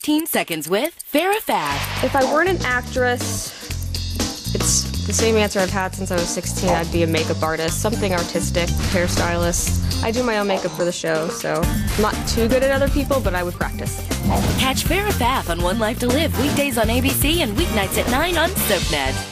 15 seconds with Farah Fath. If I weren't an actress, it's the same answer I've had since I was 16. I'd be a makeup artist, something artistic, hairstylist. I do my own makeup for the show, so I'm not too good at other people, but I would practice. Catch Farah Fath on One Life to Live weekdays on ABC and weeknights at 9 on SoapNet.